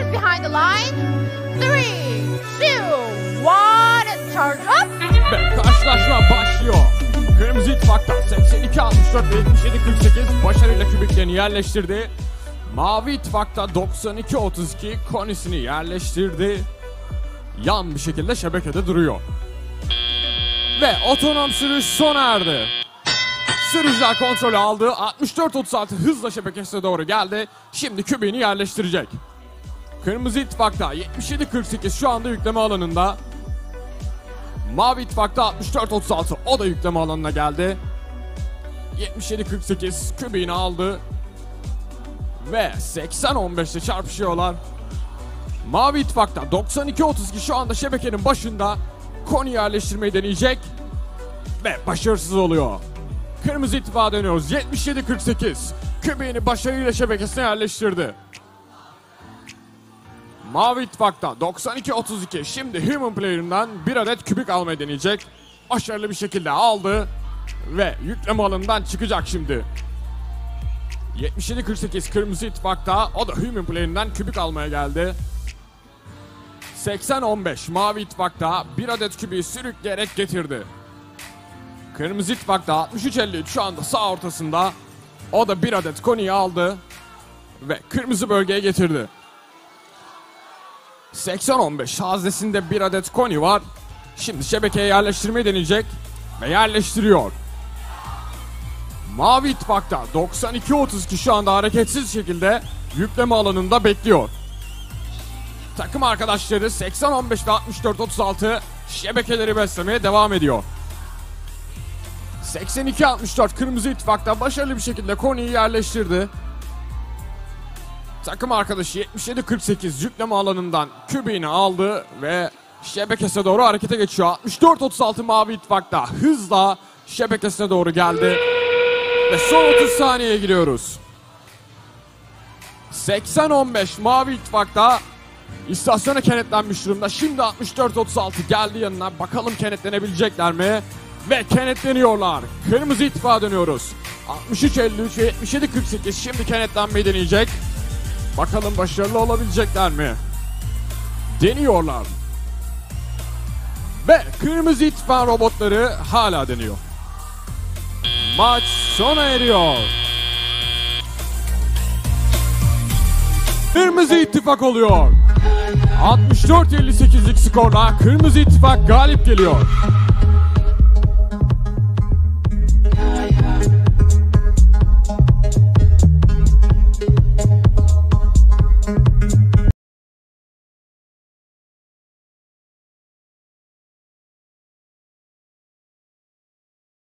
behind the line. 3, 2, 1, charge up. Ve karşılaşma başlıyor. Kırmızı İttifak'ta 82-64 ve 77-48 başarıyla kübiklerini yerleştirdi. Mavi İttifak'ta 92-32 konisini yerleştirdi. Yan bir şekilde şebekede duruyor. Ve otonom sürüş sona erdi. Sürücüler kontrolü aldı. 64-36 hızla şebekesine doğru geldi. Şimdi kübiğini yerleştirecek. Kırmızı İttifak'ta 77-48 şu anda yükleme alanında. Mavi İttifak'ta 64-36 o da yükleme alanına geldi. 77-48 kübiğini aldı. Ve 80-15'te çarpışıyorlar. Mavi İttifak'ta 92-32 şu anda şebekenin başında koni yerleştirmeyi deneyecek. Ve başarısız oluyor. Kırmızı İttifak'a dönüyoruz. 77-48 kübiğini başarıyla şebekesine yerleştirdi. Mavi İttifak'ta 92-32 şimdi Human Player'ından bir adet kübik almayı deneyecek. Başarılı bir şekilde aldı. Ve yükleme alanından çıkacak şimdi. 77-48 Kırmızı İttifak'ta o da Human Player'ından kübik almaya geldi. 80-15 Mavi İttifak'ta bir adet kübiği sürükleyerek getirdi. Kırmızı İttifak'ta 63-53 şu anda sağ ortasında. O da bir adet koniyi aldı. Ve kırmızı bölgeye getirdi. 80-15 haznesinde bir adet koni var. Şimdi şebekeye yerleştirmeyi deneyecek. Ve yerleştiriyor. Mavi İttifak'ta 92-32 şu anda hareketsiz şekilde yükleme alanında bekliyor. Takım arkadaşları 80-15 ve 64-36 şebekeleri beslemeye devam ediyor. 82-64 Kırmızı İttifak'ta başarılı bir şekilde koniyi yerleştirdi. Takım arkadaşı 77-48 yükleme alanından kübiğini aldı ve şebekesine doğru harekete geçiyor. 64-36 Mavi İttifak'ta hızla şebekesine doğru geldi. Ve son 30 saniyeye giriyoruz. 80-15 Mavi İttifak'ta istasyona kenetlenmiş durumda. Şimdi 64-36 geldi yanına. Bakalım kenetlenebilecekler mi? Ve kenetleniyorlar. Kırmızı İttifak'a dönüyoruz. 63-53 ve 77-48 şimdi kenetlenmeyi deneyecek. Bakalım başarılı olabilecekler mi? Deniyorlar. Ve Kırmızı İttifak robotları hala deniyor. Maç sona eriyor. Kırmızı İttifak oluyor. 64-58'lik skorla Kırmızı İttifak galip geliyor.